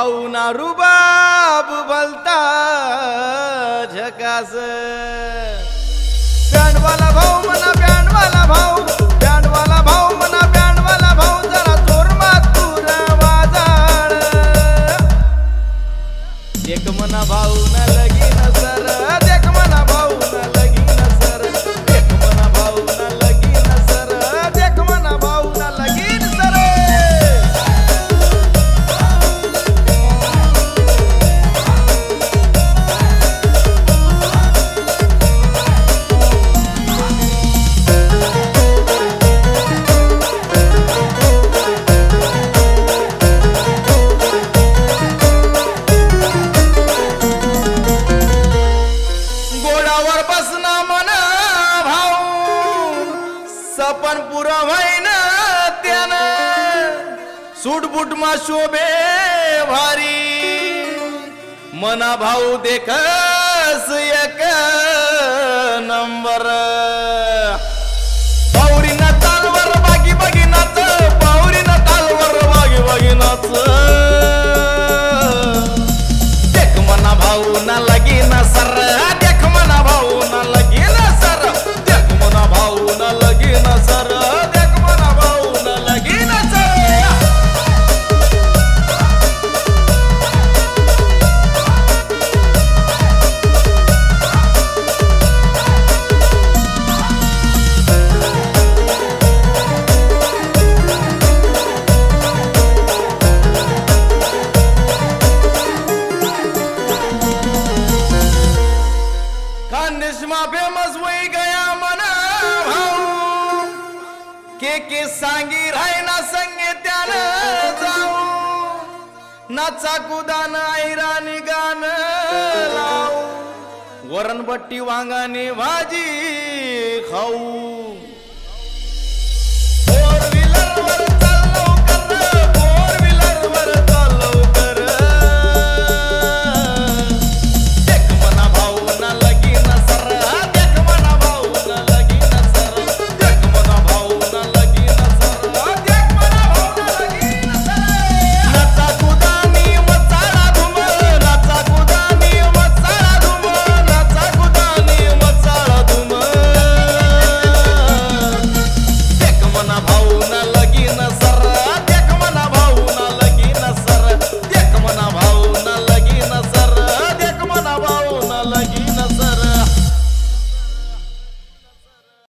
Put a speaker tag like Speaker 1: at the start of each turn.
Speaker 1: भाऊ ना रुबाब बोलता झकास बँडवाला भाऊ म्हणा बँडवाला भाऊ बँडवाला भाऊ म्हणा बँडवाला भाऊ जरा जोर मातूर वाजाळ देख म्हणा भाऊ ना लगीन सर देख म्हणा भाऊ ना लगीन सर देख म्हणा भाऊ ना लगीन सर देख म्हणा भाऊ ना लगीन सर सपन पुरा व्हायन त्यानं सूटबूट मा शोभे भारी मना भाऊ देखस एक नंबर पाऊरीना तालवर बागी बागी नाच पाऊरीना तालवर बागी बागी नाच देख मना भाऊ ना लगीन सर देख मना भाऊ ना लगीन सर देख मना भाऊ ना लगीन सर देख मना भाऊ ना लगीन सर खानदेशमा फेमस वही गया मना भाऊ के सांगी रायना संगे त्यानं जाऊ नाचा कुदान ऐराणी गान लावू वरणबट्टी वांगाने भाजी खाऊ फोर व्हीलर वर चाललो कर फोर व्हीलर वर